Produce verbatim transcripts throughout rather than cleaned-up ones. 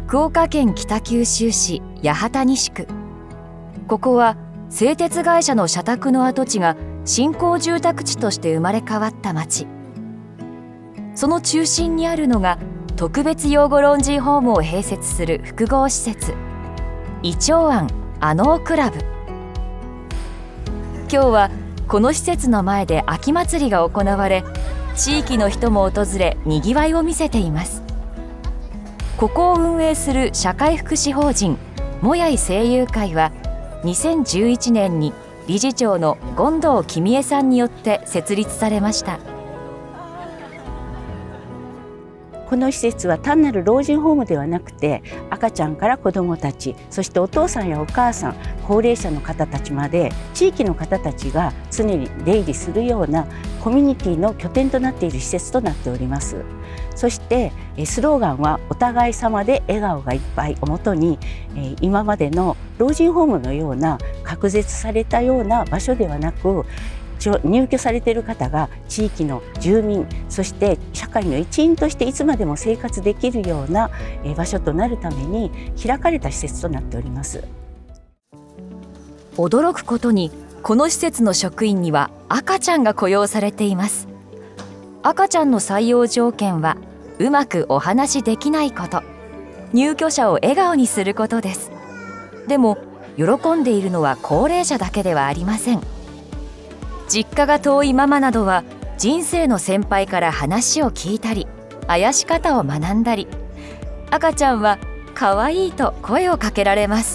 福岡県北九州市八幡西区。ここは製鉄会社の社宅の跡地が新興住宅地として生まれ変わった町。その中心にあるのが特別養護老人ホームを併設する複合施設、イチョウアンアノークラブ。今日はこの施設の前で秋祭りが行われ、地域の人も訪れにぎわいを見せています。ここを運営する社会福祉法人もやい声優会はにせんじゅういちねんに理事長の権藤公江さんによって設立されました。 この施設は単なる老人ホームではなくて、赤ちゃんから子どもたち、そしてお父さんやお母さん、高齢者の方たちまで地域の方たちが常に出入りするようなコミュニティの拠点となっている施設となっております。そしてスローガンは「お互い様で笑顔がいっぱい」をもとに、今までの老人ホームのような隔絶されたような場所ではなく、入居されている方が地域の住民、そして社会の一員としていつまでも生活できるような場所となるために開かれた施設となっております。 驚くことに、この施設の職員には赤ちゃんが雇用されています。赤ちゃんの採用条件はうまくお話しできないこと、入居者を笑顔にすることです。でも喜んでいるのは高齢者だけではありません。実家が遠いママなどは人生の先輩から話を聞いたり、あやし方を学んだり、赤ちゃんは可愛いと声をかけられます。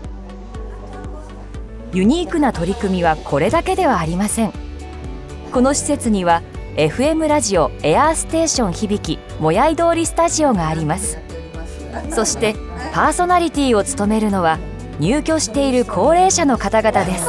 ユニークな取り組みはこれだけではありません。この施設には エフエム ラジオエアーステーション響きもやい通りスタジオがあります。そしてパーソナリティを務めるのは入居している高齢者の方々です。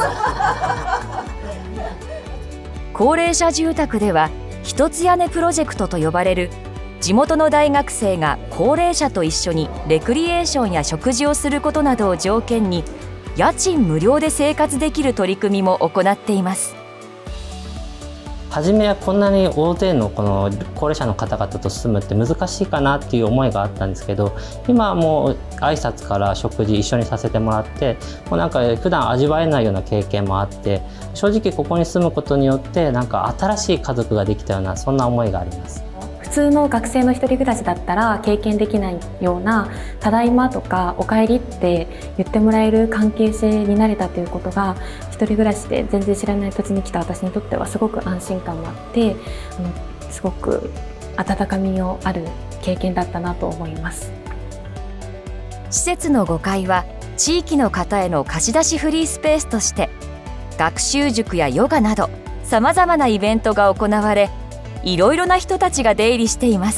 高齢者住宅では一つ屋根プロジェクトと呼ばれる、地元の大学生が高齢者と一緒にレクリエーションや食事をすることなどを条件に家賃無料で生活できる取り組みも行っています。 初めはこんなに大勢のこの高齢者の方々と住むって難しいかなっていう思いがあったんですけど、今はもう挨拶から食事一緒にさせてもらって、もうなんか普段味わえないような経験もあって、正直ここに住むことによってなんか新しい家族ができたような、そんな思いがあります。 普通の学生の一人暮らしだったら経験できないような「ただいま」とか「おかえり」って言ってもらえる関係性になれたということが、一人暮らしで全然知らない土地に来た私にとってはすごく安心感もあって、あのすごく温かみのある経験だったなと思います。 施設のごかいは地域の方への貸し出しフリースペースとして、学習塾やヨガなどさまざまなイベントが行われ、いろいろな人たちが出入りしています。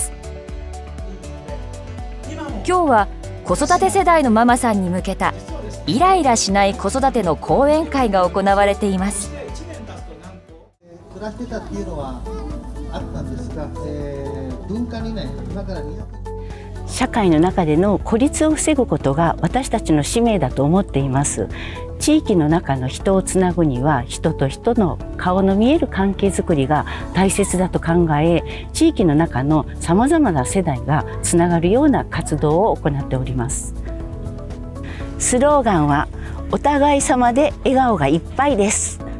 今日は子育て世代のママさんに向けたイライラしない子育ての講演会が行われています。 暮らしてたっていうのはあったんですが、えー、文化にねん、今からにひゃく社会の中での孤立を防ぐことが私たちの使命だと思っています。地域の中の人をつなぐには、人と人の顔の見える関係づくりが大切だと考え、地域の中のさまざまな世代がつながるような活動を行っております。スローガンは「お互い様で笑顔がいっぱい」です。